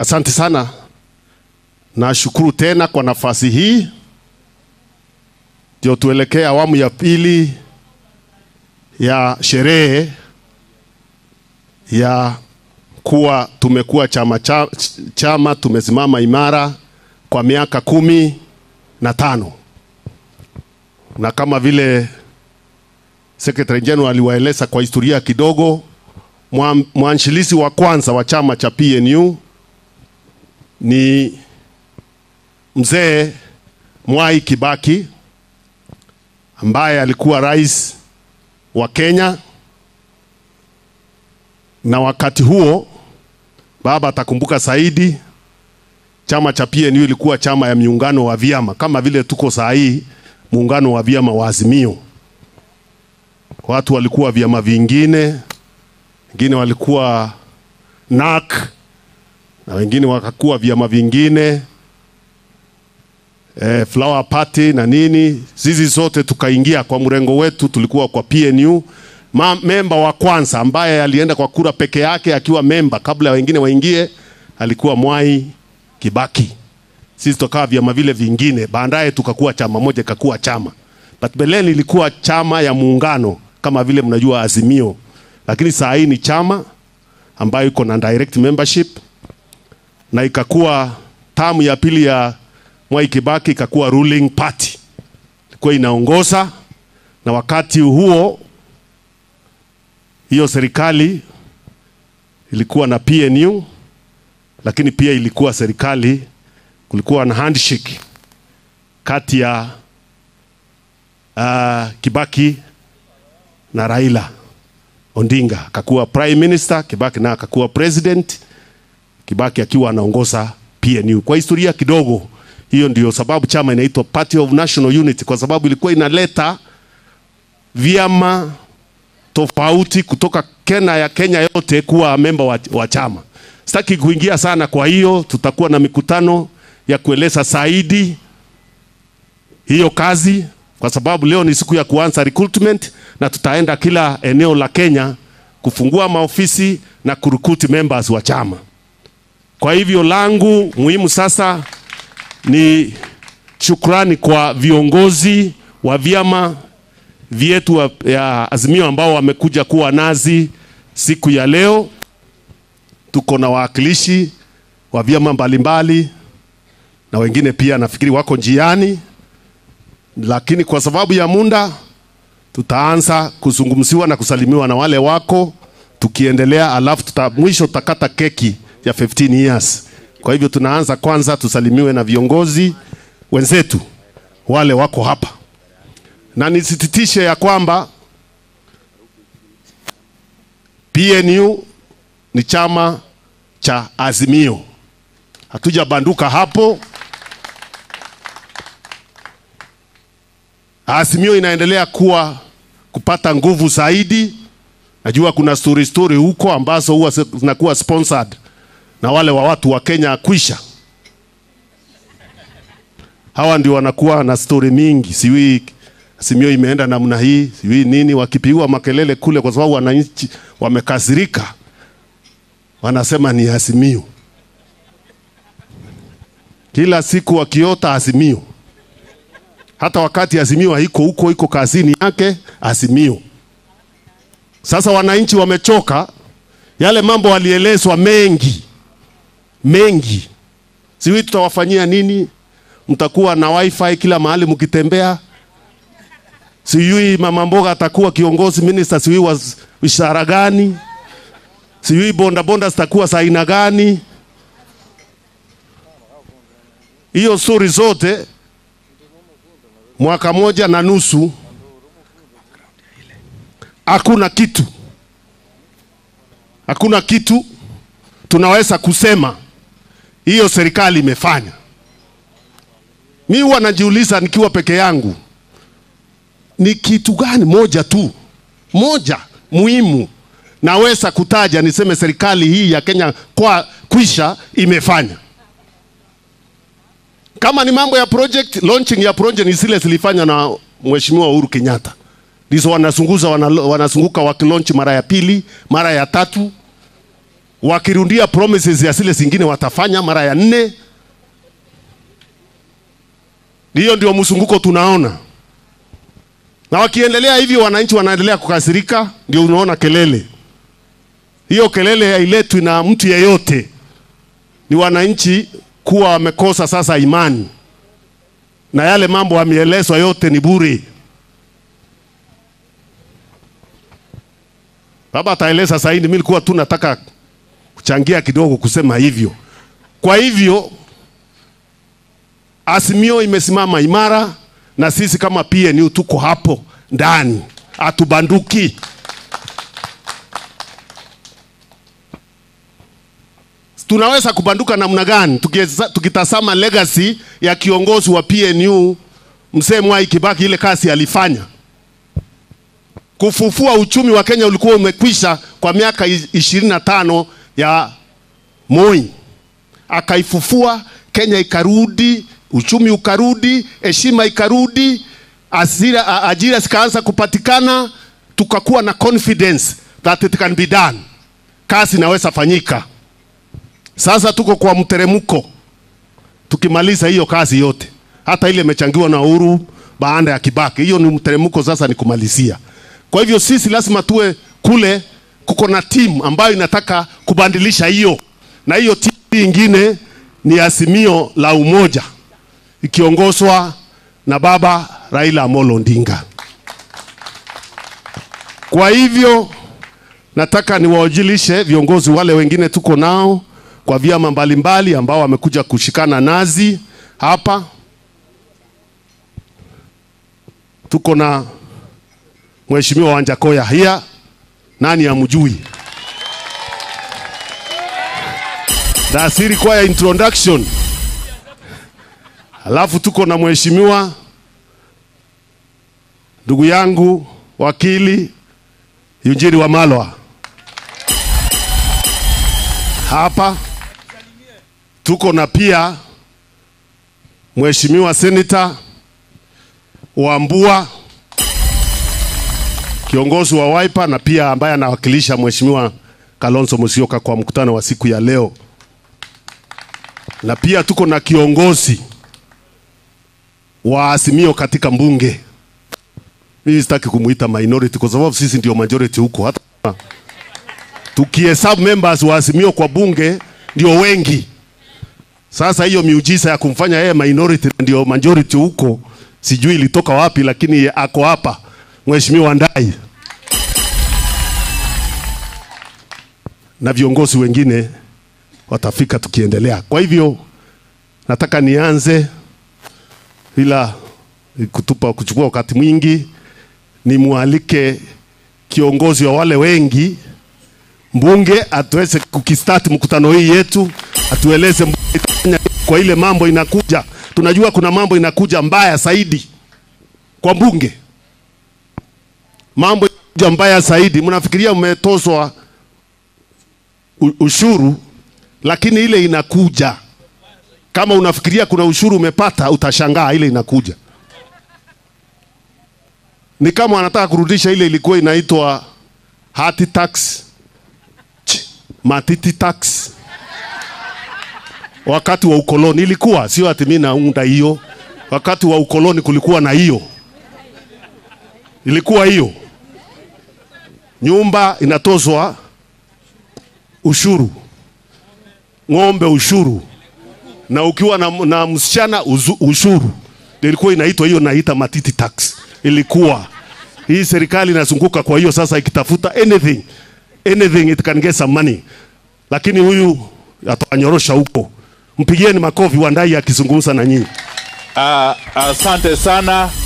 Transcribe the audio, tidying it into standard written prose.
Asante sana. Nashukuru tena kwa nafasi hii. Ndio tuelekea awamu ya pili ya sherehe ya kuwa tumekuwa chama tumesimama imara kwa miaka 15. Na kama vile Secretary General aliwaeleza kwa historia kidogo, mwanzilishi wa kwanza wa chama cha PNU ni mzee Mwai Kibaki ambaye alikuwa rais wa Kenya, na wakati huo baba atakumbuka zaidi, chama cha PNU ilikuwa chama ya miungano wa vyama kama vile tuko saa hii muungano wa vyama wa Azimio. Watu walikuwa vyama vingine, wengine walikuwa NAK na wengine wakakuwa vyama vingine, Flower Party na nini. Sisi zote tukaingia kwa mrengo wetu, tulikuwa kwa PNU. Memba wa kwanza ambaye alienda kwa kura peke yake akiwa memba kabla ya wengine waingie alikuwa Mwai Kibaki. Sisi tukawa vyama vile vingine, baadaye tukakuwa chama moja kakuwa chama. But beleni ilikuwa chama ya muungano kama vile mnajua Azimio. Lakini saa hii ni chama ambayo iko na direct membership, na ikakuwa tamu ya pili ya Mwai Kibaki ikakuwa ruling party. Ilikuwa inaongoza, na wakati huo hiyo serikali ilikuwa na PNU, lakini pia ilikuwa serikali, kulikuwa na handshake kati ya Kibaki na Raila Odinga. Akakuwa prime minister, Kibaki na akakuwa president, Kibaki akiwa anaongoza PNU. Kwa historia kidogo, hiyo ndio sababu chama inaitwa Party of National Unity, kwa sababu ilikuwa inaleta vyama tofauti kutoka Kenya yote kuwa memba wa chama. Sitaki kuingia sana, kwa hiyo tutakuwa na mikutano ya kueleza zaidi hiyo kazi, kwa sababu leo ni siku ya kuanza recruitment, na tutaenda kila eneo la Kenya kufungua maofisi na kurecruit members wa chama. Kwa hivyo langu muhimu sasa ni shukrani kwa viongozi wa vyama vyetu ya Azimio ambao wamekuja kuwa nazi siku ya leo. Tuko na wawakilishi wa vyama mbalimbali na wengine pia nafikiri wako njiani, lakini kwa sababu ya muda tutaanza kuzungumziwa na kusalimiwa na wale wako, tukiendelea alafu mwisho tutakata keki ya 15 years. Kwa hivyo tunaanza kwanza tusalimiwe na viongozi wenzetu wale wako hapa. Na nisititishe ya kwamba PNU ni chama cha Azimio. Hatuja banduka hapo. Azimio inaendelea kupata nguvu zaidi. Najua kuna story huko ambazo huwa zinakuwa sponsored na wale wa watu wa Kenya kwisha. Hawa ndio wanakuwa na story mingi. Siwi Azimio imeenda namna hii, siwi nini, wakipiwa makelele kule kwa sababu wananchi wamekasirika. Wanasema ni Azimio. Kila siku wakiota Azimio. Hata wakati Azimio haiko huko, iko kazini yake Azimio. Sasa wananchi wamechoka, yale mambo walielezwa mengi. Siwi tutawafanyia nini? Mtakuwa na wifi kila mahali mkitembea. Sijui mama mboga atakuwa kiongozi minister, sijui wa ishara gani, sijui bonda zitakuwa za aina gani. Hiyo story zote mwaka 1.5 hakuna kitu tunaweza kusema hiyo serikali imefanya. Mimi huwa najiuliza nikiwa peke yangu, ni kitu gani moja muhimu naweza kutaja niseme serikali hii ya Kenya kwa kwisha imefanya. Kama ni mambo ya project, launching ya project ni zile zilifanywa na Mheshimiwa Uhuru Kenyatta. Ndizo wanazunguka wakilaunch mara ya pili, mara ya tatu. wakirundia promises ya zile zingine watafanya mara ya 4. Hiyo ndio msunguko tunaona. Na wakiendelea hivyo wananchi wanaendelea kukasirika, ndio unaona kelele. Hiyo kelele hailetwi na mtu yeyote. Ni wananchi kuwa wamekosa sasa imani. Na yale mambo yameelezwa yote ni bure. Baba ataeleza sasa hivi, mimi nilikuwa tu nataka kuchangia kidogo kusema hivyo. Kwa hivyo Azimio imesimama imara na sisi kama PNU tuko hapo ndani, atubanduki. Tunaweza kubanduka namna gani? Tukitazama legacy ya kiongozi wa PNU Mzee Mwai Kibaki, ile kazi alifanya kufufua uchumi wa Kenya ulikuwa umekwisha kwa miaka 25 ya Moi. Akaifufua, Kenya ikarudi, uchumi ukarudi, heshima ikarudi, ajira zikaanza kupatikana, tukakuwa na confidence that it can be done. Kazi inaweza fanyika. Sasa tuko kwa mteremko. Tukimaliza hiyo kazi yote, hata ile imechangiwa na Uhuru baada ya Kibaki, hiyo ni mteremko, sasa ni kumalizia. Kwa hivyo sisi lazima tuwe kule, kuko na team ambayo inataka kubadilisha hiyo. Na hiyo team nyingine ni Azimio la Umoja, ikiongozwa na Baba Raila Amolo Odinga. Kwa hivyo nataka niwaojilishe viongozi wale wengine tuko nao kwa vyama mbalimbali ambao wamekuja kushikana nazi hapa. Tuko na Mheshimiwa Wanjakoya hia, nani hamjui? That's require introduction. Alafu tuko na Mheshimiwa ndugu yangu wakili Eugene Wamalwa hapa. Tuko na pia Mheshimiwa Senator Wambua, kiongozi wa Wiper, na pia ambaye anawakilisha Mheshimiwa Kalonzo Musyoka kwa mkutano wa siku ya leo. Na pia tuko na kiongozi wa Azimio katika mbunge. Mimi sitaki kumuita minority kwa sababu sisi ndio majority huko. Hata tukihesabu members wa Azimio kwa bunge ndio wengi. Sasa hiyo miujiza ya kumfanya yeye minority ndio majority huko, sijui ilitoka wapi, lakini ako hapa Mheshimiwa Ndai na viongozi wengine watafika tukiendelea. Kwa hivyo nataka nianze bila kuchukua wakati mwingi, nimualike kiongozi wa wale wengi mbunge atuweze kukistart mkutano hii yetu, atueleze kwa ile mambo inakuja. Tunajua kuna mambo inakuja mbaya zaidi kwa mbunge. Mambo inakuja mbaya zaidi. Mnafikiria mmetozwa ushuru, lakini ile inakuja. Kama unafikiria kuna ushuru umepata, utashangaa ile inakuja. Ni kama wanataka kurudisha ile ilikuwa inaitwa hati tax, matiti tax. Wakati wa ukoloni ilikuwa, sio ati mimi naunda hiyo. Wakati wa ukoloni kulikuwa na hiyo. Ilikuwa hiyo. Nyumba inatozwa ushuru, ng'ombe ushuru, na ukiwa na msichana ushuru. Ilikuwa inaitwa hiyo, naita matiti tax. Ilikuwa hii serikali inazunguka kwa hiyo sasa ikitafuta anything it can get some money. Lakini huyu atanyorosha huko. Mpigieni makofi Wandai akizungumza na nyinyi. Asante sana.